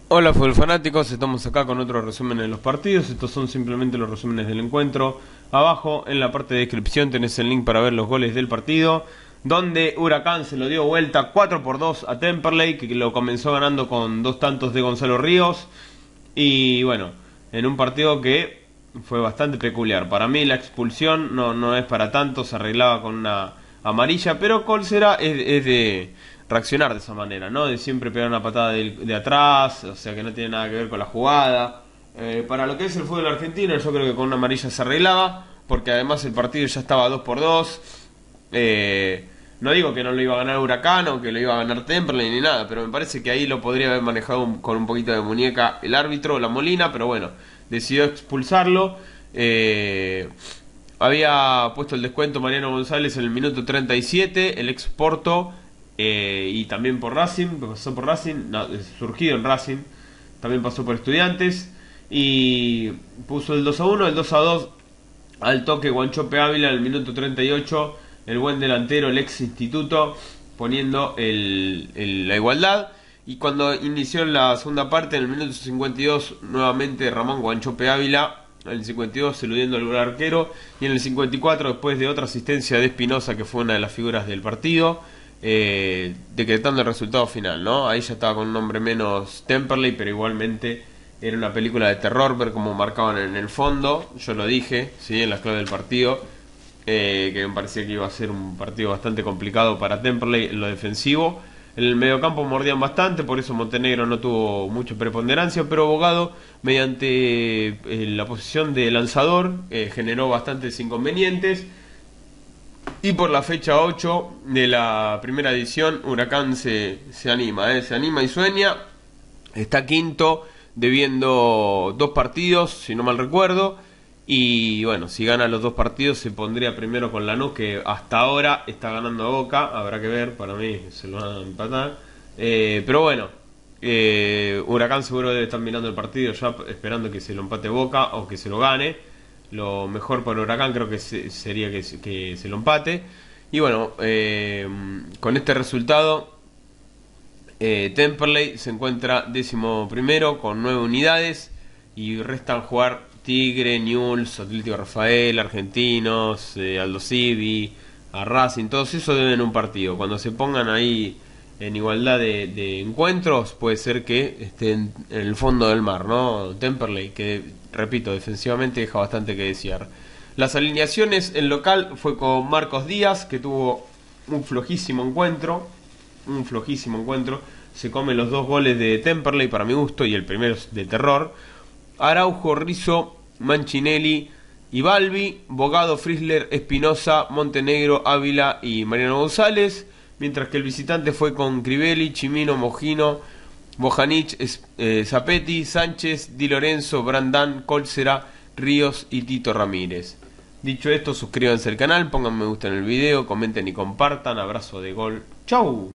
Hola fútbol fanáticos, estamos acá con otro resumen de los partidos. Estos son simplemente los resúmenes del encuentro. Abajo en la parte de descripción tenés el link para ver los goles del partido, donde Huracán se lo dio vuelta 4-2 a Temperley, que lo comenzó ganando con 2 tantos de Gonzalo Ríos. Y bueno, en un partido que fue bastante peculiar. Para mí la expulsión no es para tanto, se arreglaba con una amarilla, pero Colsera es de reaccionar de esa manera, ¿no? De siempre pegar una patada de atrás, o sea que no tiene nada que ver con la jugada. Para lo que es el fútbol argentino, yo creo que con una amarilla se arreglaba, porque además el partido ya estaba 2-2. No digo que no lo iba a ganar Huracán o que lo iba a ganar Temperley ni nada, pero me parece que ahí lo podría haber manejado con un poquito de muñeca el árbitro, la Molina, pero bueno, decidió expulsarlo. Había puesto el descuento Mariano González en el minuto 37, el ex Porto, y también por Racing, pasó por Racing, no, surgido en Racing, también pasó por Estudiantes, y puso el 2-1, el 2-2 al toque Guanchope Ávila en el minuto 38, el buen delantero, el ex Instituto, poniendo la igualdad. Y cuando inició la segunda parte, en el minuto 52, nuevamente Ramón Guanchope Ávila, en el 52 eludiendo al arquero, y en el 54, después de otra asistencia de Espinosa, que fue una de las figuras del partido, decretando el resultado final, ¿no? Ahí ya estaba con un nombre menos Temperley, pero igualmente era una película de terror ver cómo marcaban en el fondo. Yo lo dije, ¿sí?, en la clave del partido, que me parecía que iba a ser un partido bastante complicado para Temperley en lo defensivo. En el mediocampo mordían bastante, por eso Montenegro no tuvo mucha preponderancia, pero Bogado, mediante la posición de lanzador, generó bastantes inconvenientes. Y por la fecha 8 de la primera edición, Huracán se anima, se anima y sueña. Está quinto, debiendo 2 partidos, si no mal recuerdo. Y bueno, si gana los 2 partidos se pondría primero con Lanús, que hasta ahora está ganando a Boca. Habrá que ver, para mí se lo van a empatar. Pero bueno, Huracán seguro debe estar mirando el partido ya, esperando que se lo empate Boca o que se lo gane. Lo mejor para Huracán creo que sería que se lo empate. Y bueno, con este resultado, Temperley se encuentra 11º con 9 unidades. Y restan jugar Tigre, Newell's, Atlético Rafael, Argentinos, Aldo Civi, a Racing. Todos esos deben un partido. Cuando se pongan ahí en igualdad de encuentros, puede ser que estén en el fondo del mar, ¿no? Temperley, que repito, defensivamente deja bastante que desear. Las alineaciones en local fue con Marcos Díaz, que tuvo un flojísimo encuentro. Se come los 2 goles de Temperley para mi gusto, y el primero es de terror. Araujo, Rizzo, Manchinelli y Balbi, Bogado, Frisler, Espinosa, Montenegro, Ávila y Mariano González, mientras que el visitante fue con Crivelli, Chimino, Mojino, Bojanic, Zapetti, Sánchez, Di Lorenzo, Brandán, Colsera, Ríos y Tito Ramírez. Dicho esto, suscríbanse al canal, pongan me gusta en el video, comenten y compartan. Abrazo de gol. ¡Chau!